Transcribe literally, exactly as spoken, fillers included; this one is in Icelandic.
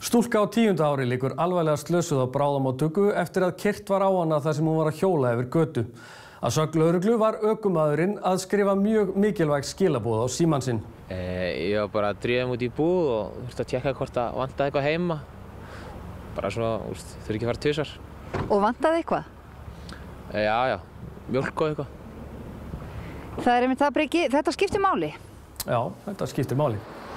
Stúlka á tíunda ári liggur alvarlega slösuð á bráðamóttöku eftir að keyrt var á hana þar sem hún var að hjóla yfir götu. Að sögn lögreglu var ökumaðurinn að skrifa mjög mikilvæg skilaboð á símann sinn. Eh, ég var bara að drífa mig út í búð og þurfti að tjekka hvort það vantaði eitthvað heima. Bara svona, úst, þurfti ekki að fara tvisvar. Og vantaði eitthvað? Eh, já, já, mjólk og eitthvað. Það er einmitt það, Breki, þetta skiptir máli? Já, þetta skiptir máli.